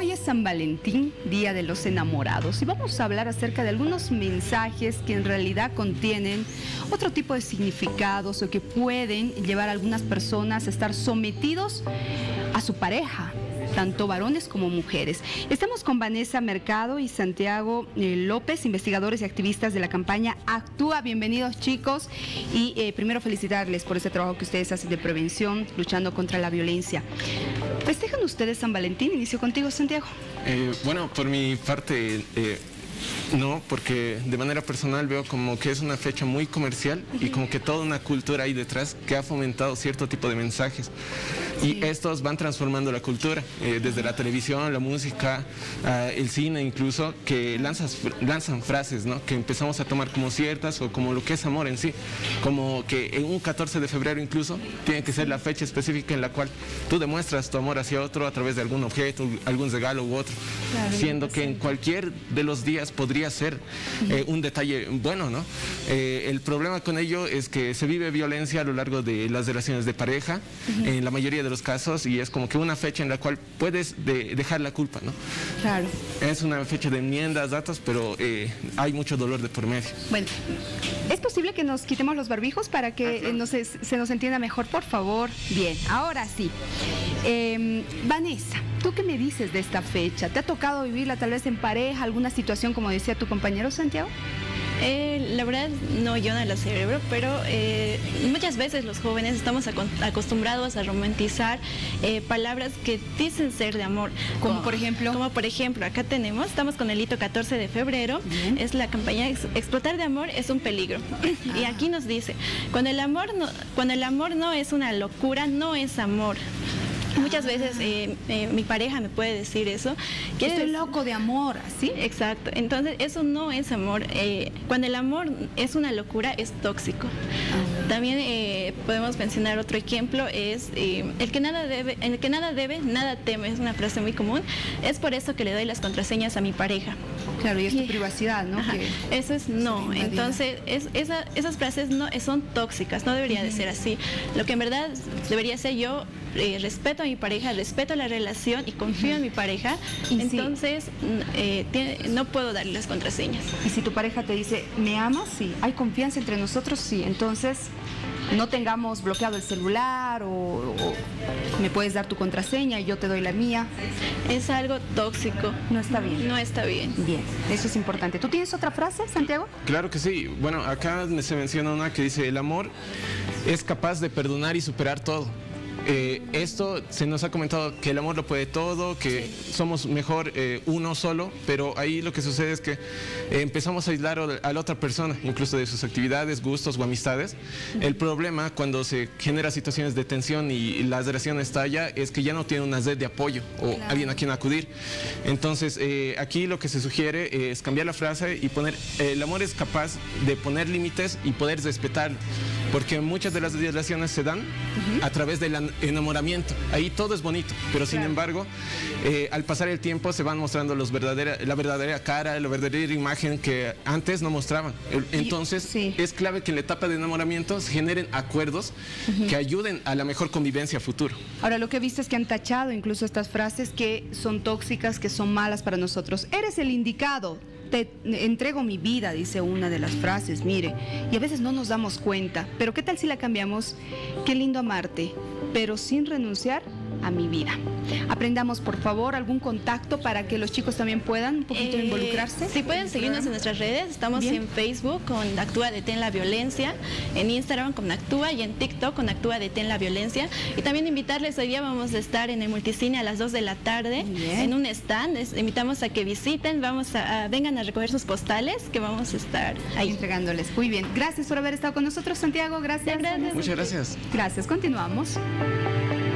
Hoy es San Valentín, Día de los Enamorados, y vamos a hablar acerca de algunos mensajes que en realidad contienen otro tipo de significados o que pueden llevar a algunas personas a estar sometidos a su pareja, tanto varones como mujeres. Estamos con Vanessa Mercado y Santiago López, investigadores y activistas de la campaña Actúa. Bienvenidos, chicos, y primero felicitarles por ese trabajo que ustedes hacen de prevención, luchando contra la violencia. ¿Festejan ustedes San Valentín? Inicio contigo, Santiago. Bueno, por mi parte, no, porque de manera personal veo como que es una fecha muy comercial y como que toda una cultura ahí detrás que ha fomentado cierto tipo de mensajes. Sí. Y estos van transformando la cultura, desde la televisión, la música, el cine incluso, que lanzan frases, ¿no? Que empezamos a tomar como ciertas o como lo que es amor en sí. Como que en un 14 de febrero incluso tiene que ser la fecha específica en la cual tú demuestras tu amor hacia otro a través de algún objeto, algún regalo u otro. Claro, siendo que en cualquier de los días podría ser un detalle bueno, ¿no? El problema con ello es que se vive violencia a lo largo de las relaciones de pareja, en la mayoría de los casos, y es como que una fecha en la cual puedes dejar la culpa, ¿no? Claro. Es una fecha de enmiendas, datos, pero hay mucho dolor de por medio. Bueno, ¿es posible que nos quitemos los barbijos para que se nos entienda mejor, por favor? Bien, ahora sí. Vanessa, ¿tú qué me dices de esta fecha? ¿Te ha tocado vivirla tal vez en pareja, alguna situación como decía tu compañero Santiago? La verdad, no, yo no lo celebro, pero muchas veces los jóvenes estamos acostumbrados a romantizar palabras que dicen ser de amor. Como por ejemplo, acá estamos con el hito 14 de febrero, es la campaña Explotar de amor es un peligro. Y aquí nos dice, cuando el amor no es una locura, no es amor. Muchas veces mi pareja me puede decir eso. Estoy loco de amor, ¿así? Exacto. Entonces, eso no es amor. Cuando el amor es una locura, es tóxico. También podemos mencionar otro ejemplo, es el que nada debe, nada teme. Es una frase muy común. Es por eso que le doy las contraseñas a mi pareja. Claro, y es tu privacidad, ¿no? Eso es no. Entonces, esas frases no son tóxicas, no debería de ser así. Lo que en verdad debería ser yo, respeto a mi pareja, respeto la relación y confío en mi pareja, entonces no puedo darle las contraseñas. Y si tu pareja te dice, ¿me amas? Sí. ¿Hay confianza entre nosotros? Sí. Entonces, no tengamos bloqueado el celular o me puedes dar tu contraseña y yo te doy la mía. Es algo tóxico. No está bien. No está bien. Bien, eso es importante. ¿Tú tienes otra frase, Santiago? Claro que sí. Bueno, acá se menciona una que dice, el amor es capaz de perdonar y superar todo. Esto se nos ha comentado que el amor lo puede todo, que somos mejor uno solo, pero ahí lo que sucede es que empezamos a aislar a la otra persona, incluso de sus actividades, gustos o amistades. El problema cuando se genera situaciones de tensión y la relación estalla es que ya no tiene una red de apoyo o alguien a quien acudir. Entonces aquí lo que se sugiere es cambiar la frase y poner, el amor es capaz de poner límites y poder respetarlo, porque muchas de las relaciones se dan a través del enamoramiento. Ahí todo es bonito, pero sin embargo, al pasar el tiempo se van mostrando la verdadera cara, la verdadera imagen que antes no mostraban. Entonces, es clave que en la etapa de enamoramiento se generen acuerdos que ayuden a la mejor convivencia futuro. Ahora, lo que he visto es que han tachado incluso estas frases que son tóxicas, que son malas para nosotros. Eres el indicado. Te entrego mi vida, dice una de las frases, mire, y a veces no nos damos cuenta, pero ¿qué tal si la cambiamos? Qué lindo amarte, pero sin renunciar a mi vida. Aprendamos, por favor, algún contacto para que los chicos también puedan un poquito involucrarse. Sí, pueden seguirnos en nuestras redes. Estamos en Facebook con Actúa Detén la Violencia, en Instagram con Actúa y en TikTok con Actúa Detén la Violencia. Y también invitarles, hoy día vamos a estar en el Multicine a las 2 de la tarde en un stand. Les invitamos a que visiten, vengan a recoger sus postales, que vamos a estar ahí entregándoles. Muy bien, gracias por haber estado con nosotros, Santiago. Gracias. Muchas gracias. Gracias, continuamos.